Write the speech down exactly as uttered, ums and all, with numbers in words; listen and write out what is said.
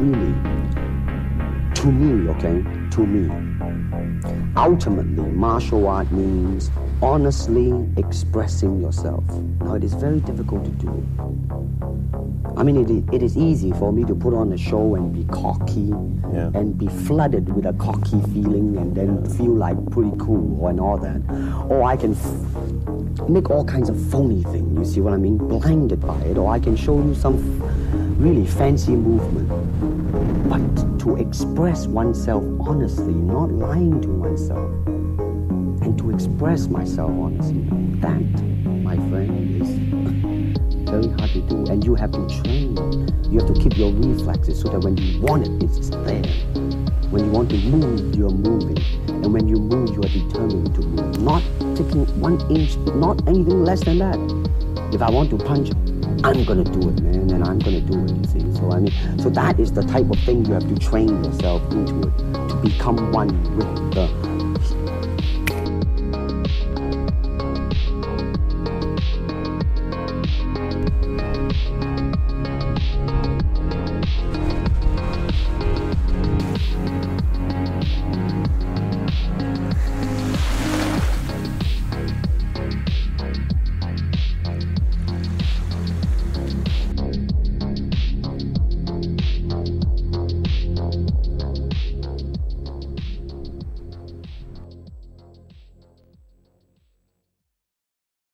really, to me, okay, to me, ultimately, martial art means honestly expressing yourself. Now, it is very difficult to do. I mean, it, it is easy for me to put on a show and be cocky yeah. and be flooded with a cocky feeling and then feel like pretty cool and all that. Or I can f- make all kinds of phony things, you see what I mean? Blinded by it. Or I can show you some f- really fancy movement. But to express oneself honestly, not lying to oneself, and to express myself honestly, that, my friend, is very hard to do. And you have to train. You have to keep your reflexes so that when you want it, it's there. When you want to move, you're moving. And when you move, you are determined to move. Not taking one inch, not anything less than that. If I want to punch, I'm gonna do it, man, and I'm gonna do it, you see. So I mean, so that is the type of thing you have to train yourself into it, to become one with the